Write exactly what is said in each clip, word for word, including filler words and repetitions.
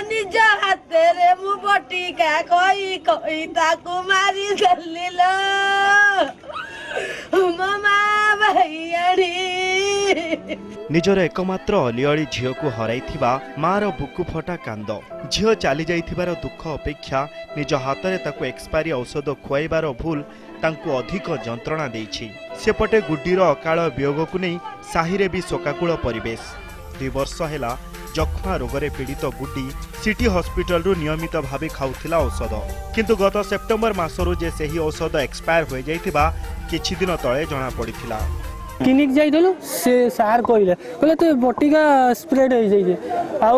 निज हाथ रे मु बटिका कई कई ताकू मारी देलिलो ममा भैयाड़ी निजर एकमात्र अलिअली झील को हराइथिबा मार बुकु फटा कांद झील चली जाइथिबार दुख अपेक्षा निज हाथ में ताकू एक्सपायरी औषध खुआइबार भूल तांकु अधिक जंत्रणा देइछि। सेपटे गुड्डीर अकाल वियोग को नहीं साहिरे भी शोकाकूल परिवेश। दुई वर्ष हेला जख्मा रोगरे पीड़ित गुड्डी सिटी हॉस्पिटल रु नियमित भावे खाउथिला औषध किंतु गत सेप्टेम्बर मासरु जे सही औषध एक्सपायर हो जाइथिबा किछि दिन तळे जणा पड़िथिला। क्लिनिक जाइलु से सार कहले कहले तो बटिका स्प्रेड हो जाइए आउ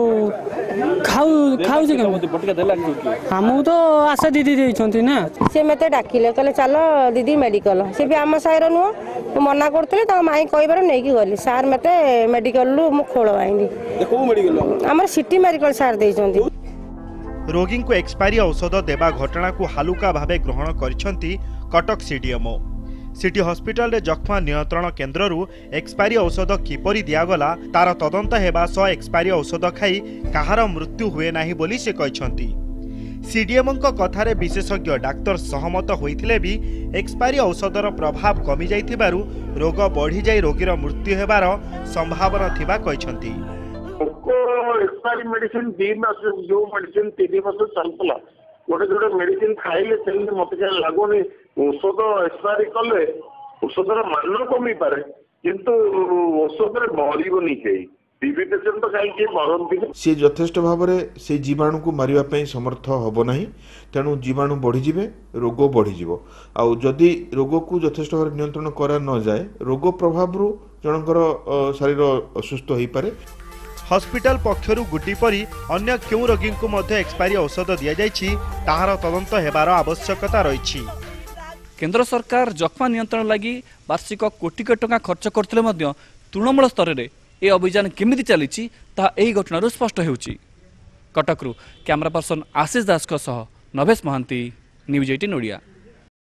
खाऊ खाऊ जे बटिका देला हमहु तो आशा दीदी देइछंती ना से मते डाकिले कहले चलो दीदी मेडिकल से भी आम साइर नु मना करथले त माई कहबार नै कि गली सार मते मेडिकल लु मु खोलो आइली को मेडिकल हमर सिटी मेडिकल सार देइछंती। रोगी को एक्सपायरी औषध देबा घटना को हालुका भावे ग्रहण करिसंती कटक सीडीएमओ। सिटी हॉस्पिटल रे जख्मा नियंत्रण केन्द्र रु एक्सपायरी औषध किपरि दियागला तार तदंत हेबा सह एक्सपायरी औषध खाई कहार मृत्यु हुए नाही बोली से कहछंती। सीडीएमओ कथारे विशेषज्ञ डाक्टर सहमत होइथिले भी एक्सपायरी औषधर प्रभाव कमी जाइथिबारु रोग बढ़ी जाई रोगीर मृत्यु हेबार संभावना थिबा कहछंती। एक्सपायरी मेडिसिन दी मास जो मेडिसिन तीन मास चलतला गोटे जोटे मेडिसिन खाइले सेमती मत लगुनि औषध एक्सपायरी कले औषधर मान कमी पारे किंतु औषध मरबनी कहीं टीबी पेसेंट तो कहीं मरती सी यथेष्ट भाव में से जीवाणु को मारिया समर्थ हम ना तेणु जीवाणु बढ़ीजे रोग बढ़ीज आदि रोग को यथेष्ट भाव नियंत्रण करा न जाए रोग प्रभाव रु जनकर शरीर असुस्थ हो पारे। हॉस्पिटल पक्षरु गुड्डी परी अन्य क्यों रोगी को मध्य एक्सपायरी औषध दिया जाइछि ताहार तदंत हेबार आवश्यकता रहिछि। केंद्र सरकार जख्मा नियंत्रण लगी वार्षिक कोटी कोटी टंका खर्च करथिले मध्य तृणमूल स्तर में ए अभियान केमिति चलिछि ता एही घटनारू स्पष्ट हेउछि। कटकरू कैमरा पर्सन आशीष दास सह नभेश महांती न्यूज अठारह ओडिया।